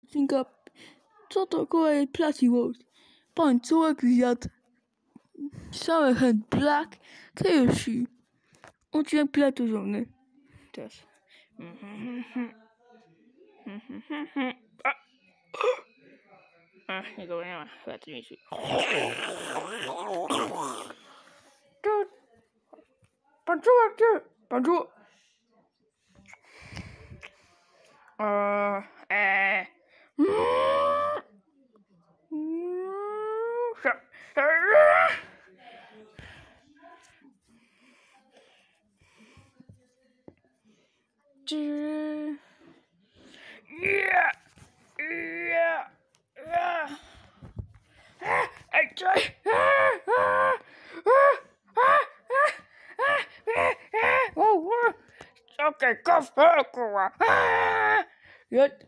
odcinka co to kolej placiło. Pańcołek zjadł same hand black KFC. Odcinek platurzony. Teraz. Nikogo nie ma, chyba tu nie czuję. Pańcołek, ty! Pańcołek! Okay, cough, Yet.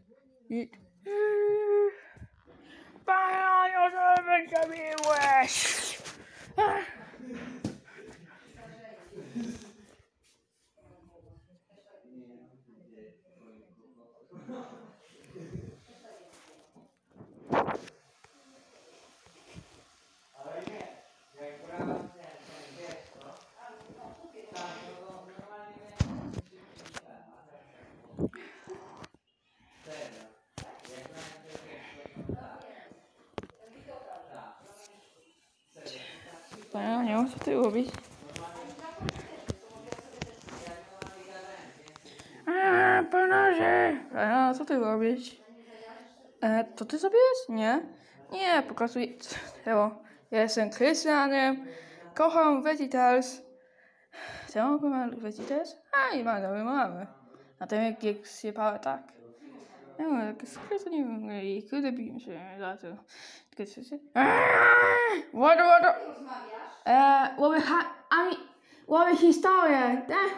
Panią, co ty robisz? Panowie! Panią, co ty robisz? To ty sobie jest? Nie? Nie, pokazuję. Ja jestem Krystianem, kocham Veggietales. Co mam Veggietales? I mamy. A ten jak się pała tak. To nie wiem, kurde biłem się za to. Łodo! Łowy historię, tak?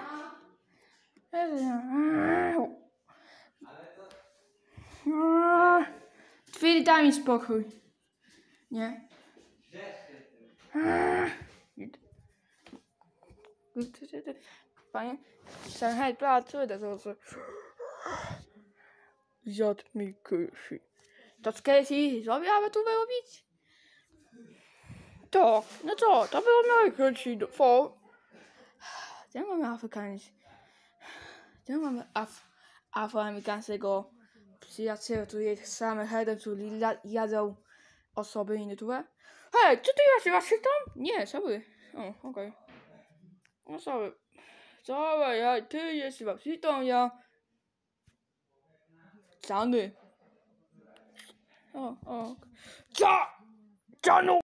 Chwili, daj mi spokój. Nie? Panie, hej, pracuję do tego. Zjadł mi KFC. To z KFC zrobiła tu wyrobić? To, no co, to było najkrótszy gdzie mamy afroamerykańskiego przyjaciela, który jest samochodem, który jadzą osoby inne tu? Hej, co ty nazywasz się tam? Nie, sorry. Okej. No sorry. Ty jesteś babsitą, ja... Cany. Co?